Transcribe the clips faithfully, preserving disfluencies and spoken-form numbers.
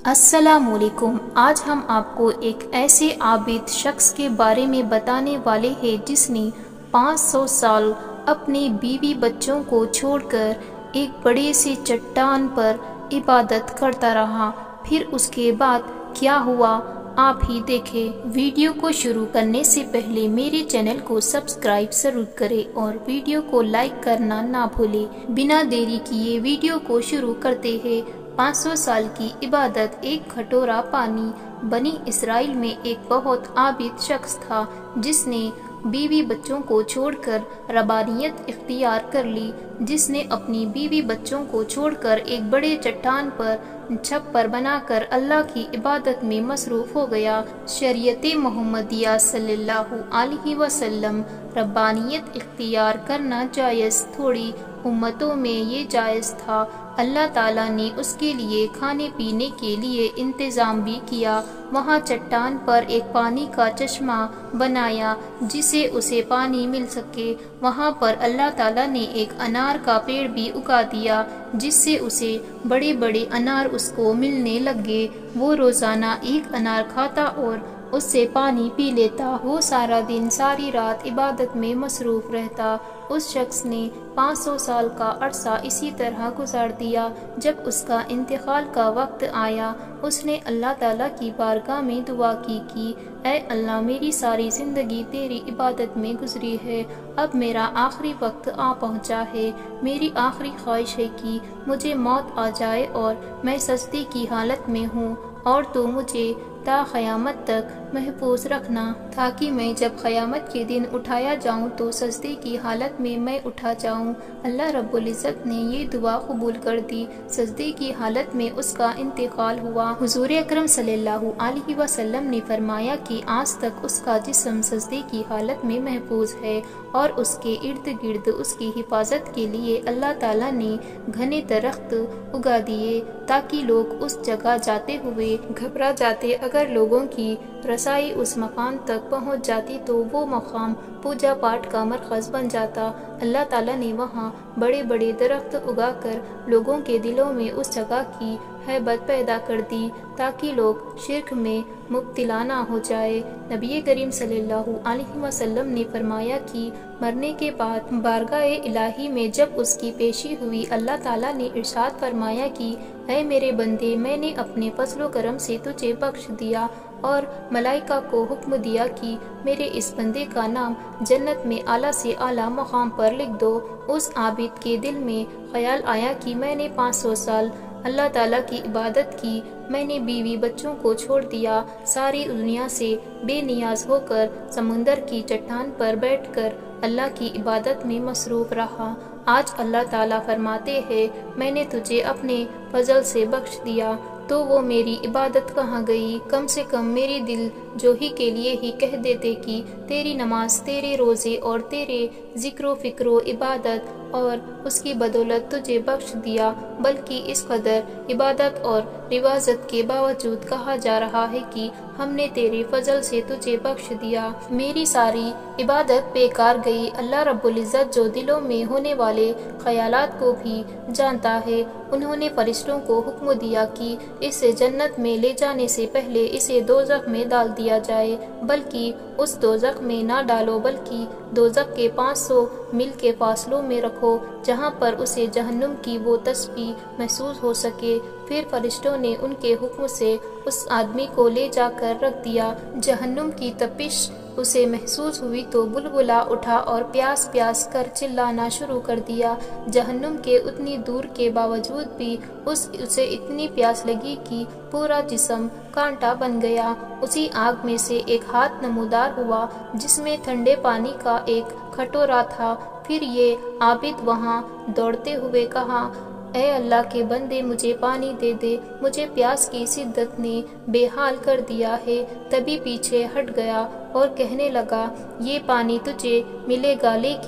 अस्सलामुअलैकुम। आज हम आपको एक ऐसे आबिद शख्स के बारे में बताने वाले हैं जिसने पाँच सौ साल अपने बीवी बच्चों को छोड़कर एक बड़े से चट्टान पर इबादत करता रहा। फिर उसके बाद क्या हुआ आप ही देखें। वीडियो को शुरू करने से पहले मेरे चैनल को सब्सक्राइब जरूर करें और वीडियो को लाइक करना ना भूलें। बिना देरी किए वीडियो को शुरू करते हैं। पाँच सौ साल की इबादत। एक कटोरा पानी। बनी इसराइल में एक बहुत आबिद शख्स था जिसने बीवी बच्चों को छोड़कर रबानियत इख्तियार कर ली, जिसने अपनी बीवी बच्चों को छोड़कर एक बड़े चट्टान पर छप्पर बनाकर अल्लाह की इबादत में मसरूफ हो गया। शरीयत मोहम्मदिया सल्लल्लाहु अलैहि वसल्लम रब्बानियत इख्तियार करना जायज़, थोड़ी उम्मतों में ये जायज़ था। अल्लाह ताला ने उसके लिए खाने पीने के लिए इंतज़ाम भी किया। वहाँ चट्टान पर एक पानी का चश्मा बनाया जिसे उसे पानी मिल सके। वहाँ पर अल्लाह ताला ने एक अनार का पेड़ भी उगा दिया जिससे उसे बड़े बड़े अनार उसको मिलने लगे। वो रोज़ाना एक अनार खाता और उससे पानी पी लेता। वो सारा दिन सारी रात इबादत में मसरूफ़ रहता। उस शख्स ने पाँच सौ साल का अरसा इसी तरह गुजार दिया। जब उसका इंतकाल का वक्त आया उसने अल्लाह ताला की बारगाह में दुआ की कि ऐ अल्लाह, मेरी सारी ज़िंदगी तेरी इबादत में गुजरी है, अब मेरा आखिरी वक्त आ पहुंचा है। मेरी आखिरी ख्वाहिश है कि मुझे मौत आ जाए और मैं सजदे की हालत में हूँ और तो मुझे ता क़यामत तक महफूज रखना, ताकि मैं जब क़यामत के दिन उठाया जाऊं तो सजदे की हालत में मैं उठा जाऊं। अल्लाह रब्बुल इज़्ज़त ने ये दुआ कबूल कर दी। सजदे की हालत में उसका इंतकाल हुआ। हुज़ूर अकरम सल्लल्लाहु अलैहि वसल्लम ने फरमाया कि आज तक उसका जिस्म सजदे की हालत में महफूज है और उसके इर्द गिर्द उसकी हिफाजत के लिए अल्लाह ताला ने घने दरख्त उगा दिए ताकि लोग उस जगह जाते हुए घबरा जाते। अगर लोगों की रसाई उस मकाम तक पहुंच जाती तो वो मकाम पूजा पाठ का मरकज़ बन जाता। अल्लाह ताला ने वहाँ बड़े बड़े दरख्त उगाकर लोगों के दिलों में उस जगह की हैबत पैदा कर दी ताकि लोग शिर्क में मुब्तला ना हो जाए। नबी करीम सल्लल्लाहु अलैहि वसल्लम ने फरमाया कि मरने के बाद बारगाह इलाही में जब उसकी पेशी हुई, अल्लाह ताला ने इरशाद फरमाया कि ऐ मेरे बंदे, मैंने अपने फज़ल व करम से तुझे बख्श दिया और मलाइका को हुक्म दिया कि मेरे इस बंदे का नाम जन्नत में आला से आला मकाम पर लिख दो। उस आबिद के दिल में ख्याल आया कि मैंने पाँच सौ साल अल्लाह ताला की इबादत की, मैंने बीवी बच्चों को छोड़ दिया, सारी दुनिया से बेनियाज होकर समुंदर की चट्टान पर बैठकर अल्लाह की इबादत में मसरूफ़ रहा। आज अल्लाह ताला फरमाते हैं मैंने तुझे अपने फजल से बख्श दिया, तो वो मेरी इबादत कहाँ गई? कम से कम मेरी दिल जो ही के लिए ही कह देते कि तेरी नमाज, तेरे रोज़े और तेरे ज़िक्रो फ़िक्रो इबादत और उसकी बदौलत तुझे बख्श दिया, बल्कि इस कदर इबादत और रिवाजत के बावजूद कहा जा रहा है कि हमने तेरे फजल से तुझे बख्श दिया। मेरी सारी इबादत बेकार गई। अल्लाह रब्बुल इज़्ज़त जो दिलों में होने वाले ख्यालात को भी जानता है, उन्होंने फरिश्तों को हुक्म दिया कि इसे जन्नत में ले जाने से पहले इसे दोज़ख में डाल दिया जाए, बल्कि उस दोज़ख में ना डालो बल्कि दोज़ख के पाँच सौ मील के फासलों में रखो जहाँ पर उसे जहन्नुम की वो तस्बीह महसूस हो सके। फिर फरिश्तों ने उनके हुक्म से उस आदमी को ले जाकर रख दिया। जहन्नुम की तपिश उसे महसूस हुई तो बुलबुला उठा और प्यास प्यास कर चिल्लाना शुरू कर दिया। जहन्नुम के उतनी दूर के बावजूद भी उस उसे इतनी प्यास लगी कि पूरा जिस्म कांटा बन गया। उसी आग में से एक हाथ नमूदार हुआ जिसमें ठंडे पानी का एक कटोरा था। फिर ये आबिद वहाँ दौड़ते हुए कहा, ऐ अल्लाह के बंदे, मुझे पानी दे दे, मुझे प्यास की शिद्दत ने बेहाल कर दिया है। तभी पीछे हट गया और कहने लगा, ये पानी तुझे मिलेगा लेकिन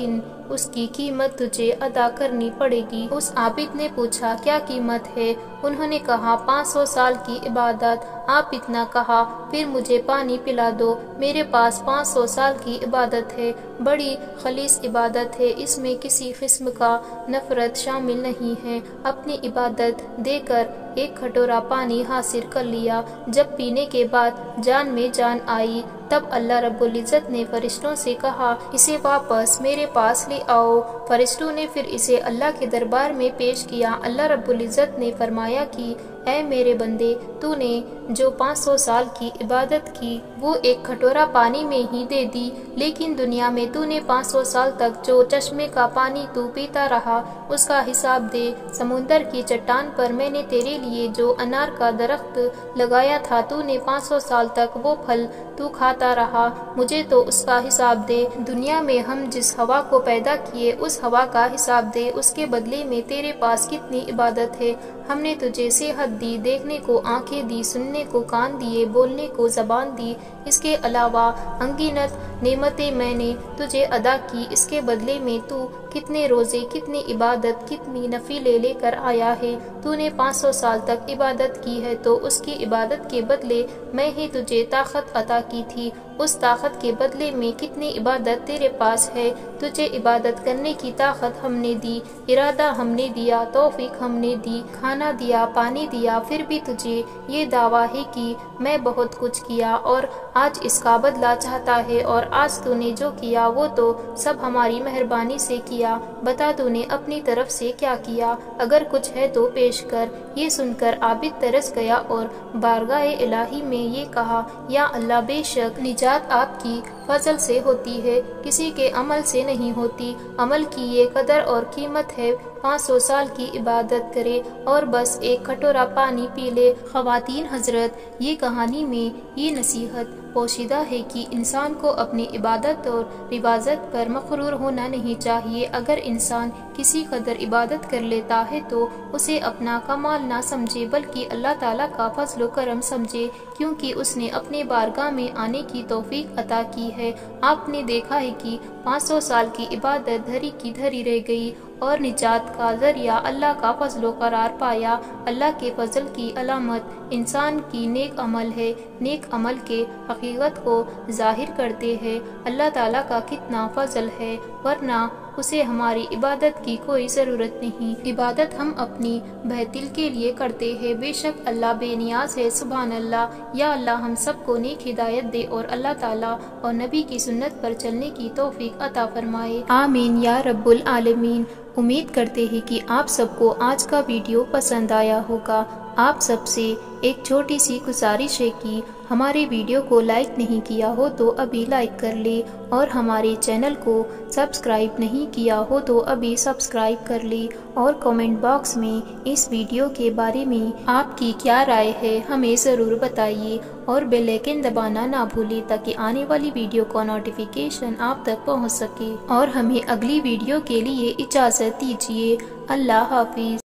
اس کی قیمت تجھے ادا کرنی پڑے گی۔ اس عابد نے پوچھا کیا قیمت ہے؟ انہوں نے کہا پانچ سو سال کی عبادت۔ آپ اتنا کہا پھر مجھے پانی پلا دو، میرے پاس پانچ سو سال کی عبادت ہے، بڑی خالص عبادت ہے، اس میں کسی قسم کا نفرت شامل نہیں ہے۔ اپنی عبادت دے کر ایک کھٹورا پانی حاصل کر لیا۔ جب پینے کے بعد جان میں جان آئی تب اللہ رب العزت نے فرشتوں سے کہا اسے واپس میرے پاس لے آؤ۔ فرشتوں نے پھر اسے اللہ کے دربار میں پیش کیا۔ اللہ رب العزت نے فرمایا کہ اے میرے بندے، تو نے جو پانچ سو سال کی عبادت کی وہ ایک کھٹورا پانی میں ہی دے دی، لیکن دنیا میں تو نے پانچ سو سال تک جو چشمے کا پانی تو پیتا رہا اس کا حساب دے۔ سمندر کی چٹان پر میں نے تیرے لیے جو انار کا درخت لگایا تھا تو نے پانچ سو سال تک وہ پھل تو کھاتا رہا، مجھے تو اس کا حساب دے۔ دنیا میں ہم جس ہوا کو پیدا کیے اس ہوا کا حساب دے، اس کے بدلے میں تیرے پاس کتنی عبادت ہے۔ ہم نے تجھے صحت دی، دیکھنے کو آنکھیں دی، سننے کو کان دیے، بولنے کو زبان دی، اس کے علاوہ انگنت نعمتیں میں نے تجھے ادا کی، اس کے بدلے میں تو کتنے روزے، کتنی عبادت، کتنی نفلیں لے کر آیا ہے۔ تو نے پانچ سو سال تک عبادت کی ہے تو اس کی عبادت کے بدلے میں ہی تجھے طاقت عطا کی تھی، اس طاقت کے بدلے میں کتنی عبادت تیرے پاس ہے۔ تجھے عبادت کرنے کی طاقت ہم نے دی، ارادہ ہم نے دیا، توفیق ہم نے دی، کھانا دیا، پانی دیا، پھر بھی تجھے یہ دعویٰ ہے کہ میں بہت کچھ کیا اور آج اس کا بدلہ چاہتا ہے، اور آج تو نے جو کیا وہ تو سب ہماری مہربانی سے کیا۔ بتا تو نے اپنی طرف سے کیا کیا، اگر کچھ ہے تو پیش کر۔ یہ سن کر عابد ترس گیا اور بارگاہ الہی میں یہ کہا یا اللہ، بے شک نجات آپ کی فضل سے ہوتی ہے، کسی کے عمل سے نہیں ہوتی۔ عمل کی یہ قدر اور قیمت ہے، پانچ سو سال کی عبادت کرے اور بس ایک کھٹورا پانی پی لے۔ خواتین حضرت، یہ کہانی میں یہ نصیحت پوشیدہ ہے کہ انسان کو اپنی عبادت اور روازت پر مغرور ہونا نہیں چاہیے۔ اگر انسان کسی قدر عبادت کر لیتا ہے تو اسے اپنا کمال نہ سمجھے بلکہ اللہ تعالیٰ کا فضل و کرم سمجھے، کیونکہ اس نے اپنے بارگاہ میں آنے کی توفیق عطا کی ہے۔ آپ نے دیکھا ہے کہ پانچ سو سال کی عبادت دھری کی دھری رہ گئی اور نجات کا ذریعہ اللہ کا فضل و قرار پایا۔ اللہ کے فضل کی علامت انسان کی نیک عمل ہے، نیک عمل کے حقیقت کو ظاہر کرتے ہیں۔ اللہ تعالیٰ کا کتنا فضل ہے، ورنہ اسے ہماری عبادت کی کوئی ضرورت نہیں۔ عبادت ہم اپنی بہتری کے لیے کرتے ہیں، بے شک اللہ بے نیاز ہے۔ سبحان اللہ۔ یا اللہ ہم سب کو نیک ہدایت دے اور اللہ تعالیٰ اور نبی کی سنت پر چلنے کی توفیق عطا فرمائے، آمین یا رب العالمین۔ امید کرتے ہیں کہ آپ سب کو آج کا ویڈیو پسند آیا ہوگا۔ آپ سب سے ایک چھوٹی سی گزارش ہے کہ ہمارے ویڈیو کو لائک نہیں کیا ہو تو ابھی لائک کر لے، اور ہمارے چینل کو سبسکرائب نہیں کیا ہو تو ابھی سبسکرائب کر لے، اور کمنٹ باکس میں اس ویڈیو کے بارے میں آپ کی کیا رائے ہے ہمیں ضرور بتائیے، اور بیل آئیکن دبانا نہ بھولے تاکہ آنے والی ویڈیو کا نوٹیفیکیشن آپ تک پہنچ سکے، اور ہمیں اگلی ویڈیو کے لیے اجازت دیجیے۔ اللہ حافظ۔